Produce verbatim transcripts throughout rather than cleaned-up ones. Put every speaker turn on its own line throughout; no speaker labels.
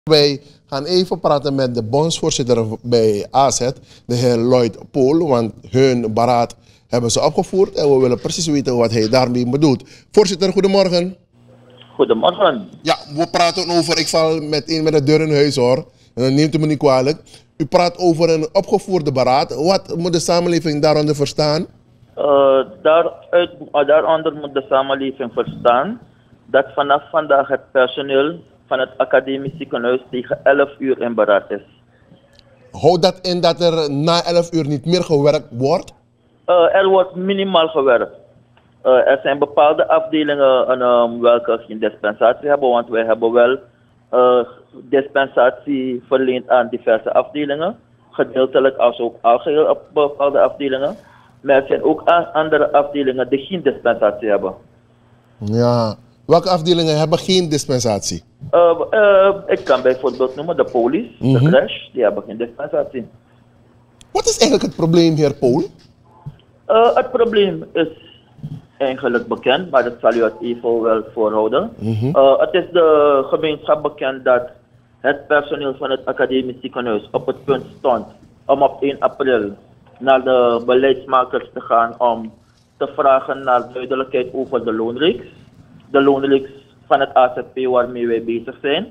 Wij gaan even praten met de bondsvoorzitter bij A Z, de heer Lloyd Pool, want hun beraad hebben ze opgevoerd en we willen precies weten wat hij daarmee bedoelt. Voorzitter, goedemorgen.
Goedemorgen.
Ja, we praten over, ik val meteen met de deur in huis hoor, neemt u me niet kwalijk. U praat over een opgevoerde beraad. Wat moet de samenleving daaronder verstaan?
Uh, daaruit, uh, daaronder moet de samenleving verstaan dat vanaf vandaag het personeel van het academisch ziekenhuis tegen elf uur in beraad is.
Houdt dat in dat er na elf uur niet meer gewerkt wordt?
Uh, er wordt minimaal gewerkt. Uh, er zijn bepaalde afdelingen uh, welke geen dispensatie hebben, want wij hebben wel uh, dispensatie verleend aan diverse afdelingen, gedeeltelijk als ook algeheel op bepaalde afdelingen. Maar er zijn ook andere afdelingen die geen dispensatie hebben.
Ja, welke afdelingen hebben geen dispensatie?
Uh, uh, ik kan bijvoorbeeld noemen de police,
mm-hmm.
de crash, die hebben geen dispensatie.
Wat is eigenlijk het probleem, heer Pool?
Uh, het probleem is eigenlijk bekend, maar dat zal u het even wel voorhouden.
Mm-hmm.
uh, het is de gemeenschap bekend dat het personeel van het academisch ziekenhuis op het punt stond om op één april naar de beleidsmakers te gaan om te vragen naar duidelijkheid over de loonreeks. De loonreeks van het A Z P waarmee wij bezig zijn.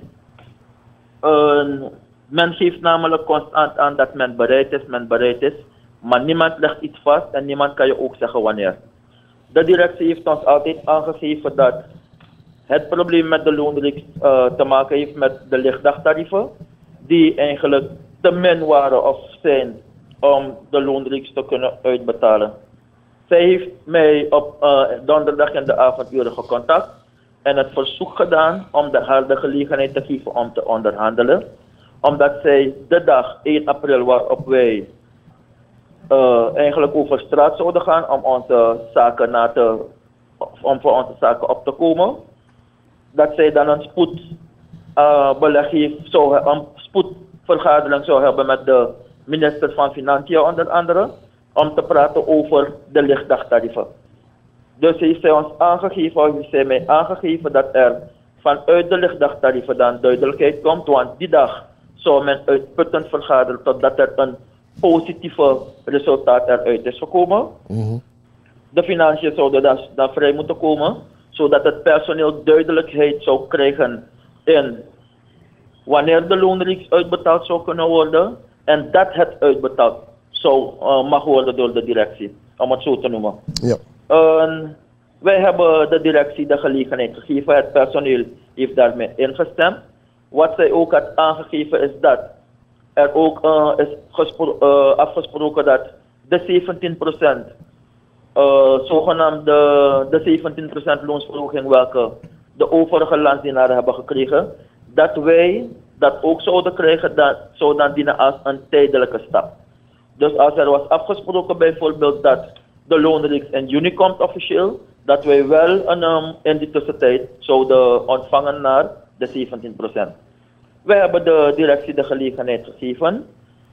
Uh, men geeft namelijk constant aan dat men bereid is, men bereid is, maar niemand legt iets vast en niemand kan je ook zeggen wanneer. De directie heeft ons altijd aangegeven dat het probleem met de loonreeks uh, te maken heeft met de lichtdagtarieven, die eigenlijk te min waren of zijn om de loonreeks te kunnen uitbetalen. Zij heeft mij op uh, donderdag in de avonduren gecontact en het verzoek gedaan om de, haar de gelegenheid te geven om te onderhandelen. Omdat zij de dag één april waarop wij uh, eigenlijk over straat zouden gaan om onze zaken na te, om voor onze zaken op te komen, dat zij dan een spoed uh, beleg heeft, zou, een spoedvergadering zou hebben met de minister van Financiën onder andere, om te praten over de lichtdagtarieven. Dus heeft zij ons aangegeven, heeft zij mij aangegeven dat er vanuit de lichtdagtarieven dan duidelijkheid komt, want die dag zou men uitputtend vergaderen totdat er een positieve resultaat eruit is gekomen.
Mm-hmm.
De financiën zouden dan, dan vrij moeten komen, zodat het personeel duidelijkheid zou krijgen in wanneer de loonreeks uitbetaald zou kunnen worden en dat het uitbetaald zou uh, mag worden door de directie, om het zo te noemen.
Ja.
Uh, wij hebben de directie de gelegenheid gegeven, het personeel heeft daarmee ingestemd. Wat zij ook had aangegeven is dat er ook uh, is gespro- uh, afgesproken dat de zeventien procent, uh, zogenaamd de, de zeventien procent loonsverhoging welke de overige landsdienaren hebben gekregen, dat wij dat ook zouden krijgen, dat zou dan dienen als een tijdelijke stap. Dus als er was afgesproken bijvoorbeeld dat de loonreeks in juni komt officieel, dat wij wel een, um, in die tussentijd zouden ontvangen naar de zeventien procent. Wij hebben de directie de gelegenheid gegeven.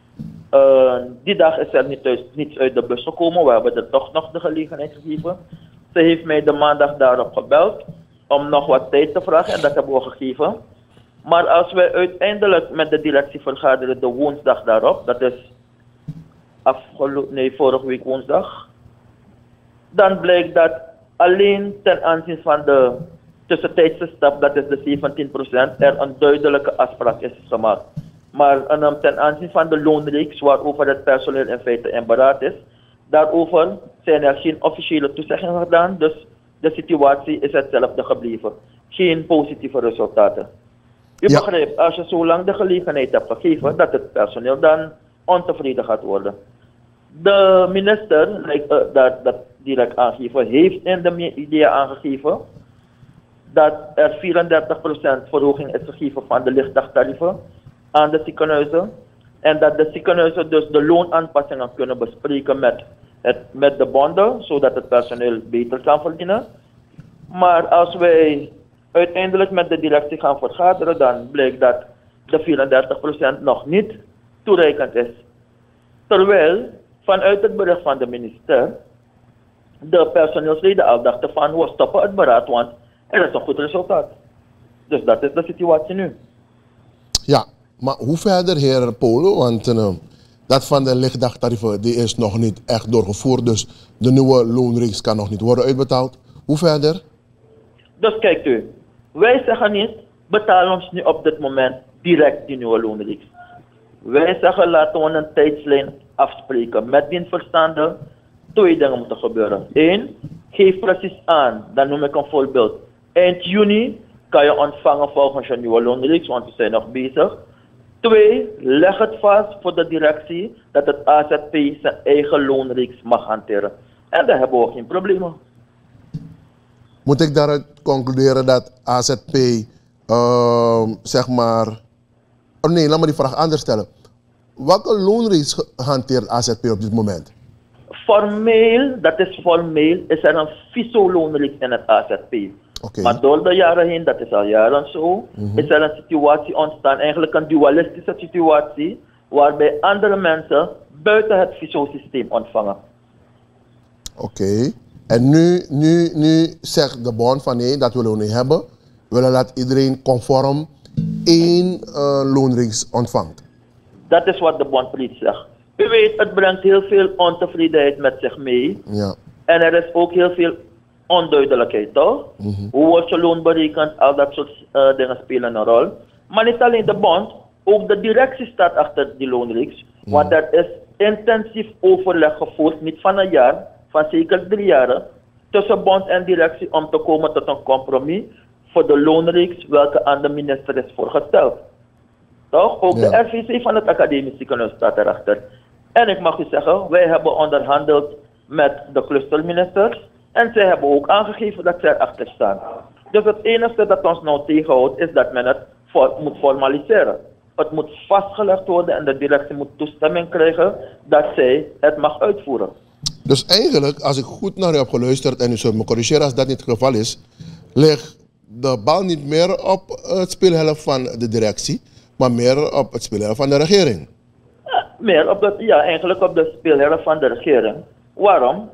Uh, die dag is er niet thuis, niets uit de bus gekomen, we hebben er toch nog de gelegenheid gegeven. Ze heeft mij de maandag daarop gebeld om nog wat tijd te vragen en dat hebben we gegeven. Maar als wij uiteindelijk met de directie vergaderen de woensdag daarop, dat is afgelopen, nee, vorige week woensdag, dan blijkt dat alleen ten aanzien van de tussentijdse stap, dat is de zeventien procent, er een duidelijke afspraak is gemaakt. Maar um, ten aanzien van de loonreeks, waarover het personeel in feite in beraad is, daarover zijn er geen officiële toezeggingen gedaan, dus de situatie is hetzelfde gebleven. Geen positieve resultaten. U
Ja.
begrijpt, als je zo lang de gelegenheid hebt gegeven, dat het personeel dan ontevreden gaat worden. De minister, like, uh, dat, dat direct aangegeven, heeft in de media aangegeven dat er vierendertig procent verhoging is gegeven van de lichtdagtarieven aan de ziekenhuizen. En dat de ziekenhuizen dus de loonaanpassingen kunnen bespreken met, het, met de bonden, zodat het personeel beter kan verdienen. Maar als wij uiteindelijk met de directie gaan vergaderen, dan blijkt dat de vierendertig procent nog niet toereikend is. Terwijl vanuit het bericht van de minister de personeelsleden al dachten van we stoppen het beraad, want er is een goed resultaat. Dus dat is de situatie nu.
Ja, maar hoe verder, heer Polo? Want uh, dat van de lichtdagtarieven die is nog niet echt doorgevoerd. Dus de nieuwe loonreeks kan nog niet worden uitbetaald. Hoe verder?
Dus kijkt u, wij zeggen niet, betaal ons nu op dit moment direct die nieuwe loonreeks. Wij zeggen, laten we een tijdslijn afspreken. Met die verstande, twee dingen moeten gebeuren. Eén, geef precies aan, dan noem ik een voorbeeld. Eind juni kan je ontvangen volgens je nieuwe loonreeks, want we zijn nog bezig. Twee, leg het vast voor de directie dat het A Z P zijn eigen loonreeks mag hanteren. En daar hebben we geen problemen.
Moet ik daaruit concluderen dat A Z P, uh, zeg maar... Oh nee, laat me die vraag anders stellen. Welke loonreeks hanteert A Z P op dit moment?
Formeel, dat is formeel, is er een F I S O-loonreeks in het A Z P.
Okay.
Maar door de jaren heen, dat is al jaren zo, mm-hmm. is er een situatie ontstaan, eigenlijk een dualistische situatie, waarbij andere mensen buiten het F I S O-systeem ontvangen.
Oké. Okay. En nu, nu, nu zegt de bond van nee, dat willen we niet hebben. We willen dat iedereen conform één uh, loonreeks ontvangt.
Dat is wat de bond precies zegt. U weet, het brengt heel veel ontevredenheid met zich mee.
Ja.
En er is ook heel veel onduidelijkheid, toch? Mm-hmm. Hoe wordt je loon berekend? Al dat soort uh, dingen spelen een rol. Maar niet alleen de bond, ook de directie staat achter die loonreeks. Mm. Want er is intensief overleg gevoerd, niet van een jaar, van zeker drie jaren, tussen bond en directie om te komen tot een compromis voor de loonreeks welke aan de minister is voorgesteld. Toch? Ook ja. De R V C van het academisch ziekenhuis staat erachter. En ik mag u zeggen, wij hebben onderhandeld met de clusterministers en zij hebben ook aangegeven dat zij erachter staan. Dus het enige dat ons nou tegenhoudt is dat men het voor, moet formaliseren. Het moet vastgelegd worden en de directie moet toestemming krijgen dat zij het mag uitvoeren.
Dus eigenlijk, als ik goed naar u heb geluisterd en u zult me corrigeren als dat niet het geval is, ligt de bal niet meer op het speelhelft van de directie, maar meer op het speelhelft van de regering.
Ja, meer op de, ja, eigenlijk op de speelhelft van de regering. Waarom?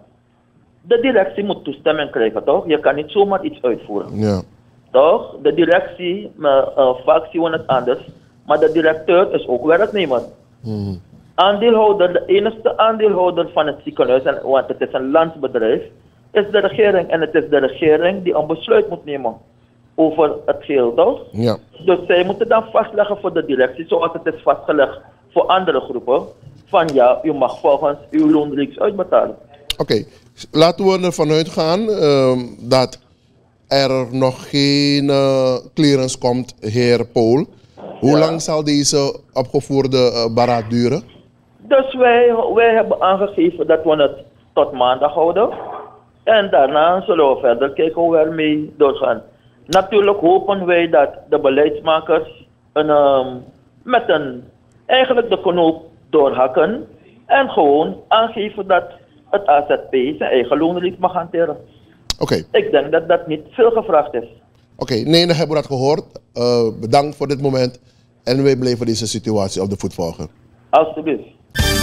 De directie moet toestemming krijgen, toch? Je kan niet zomaar iets uitvoeren.
Ja.
Toch? De directie, maar, uh, vaak zien we het anders, maar de directeur is ook werknemer. Hmm. Aandeelhouder, de enige aandeelhouder van het ziekenhuis, en, want het is een landsbedrijf, is de regering. En het is de regering die een besluit moet nemen over het geheel, toch?
Ja.
Dus zij moeten dan vastleggen voor de directie, zoals het is vastgelegd voor andere groepen, van ja, u mag volgens uw loonreeks uitbetalen.
Oké, okay. Laten we ervan uitgaan uh, dat er nog geen uh, clearance komt, heer Pool. Hoe ja. lang zal deze opgevoerde uh, beraad duren?
Dus wij, wij hebben aangegeven dat we het tot maandag houden. En daarna zullen we verder kijken hoe we ermee doorgaan. Natuurlijk hopen wij dat de beleidsmakers een, um, met een, eigenlijk de knoop doorhakken en gewoon aangeven dat het A Z P zijn eigen loonreeks mag hanteren.
Oké. Okay.
Ik denk dat dat niet veel gevraagd is.
Oké, okay. Nee, dan hebben we dat gehoord. Uh, bedankt voor dit moment en wij blijven deze situatie op de voet volgen.
Alsjeblieft.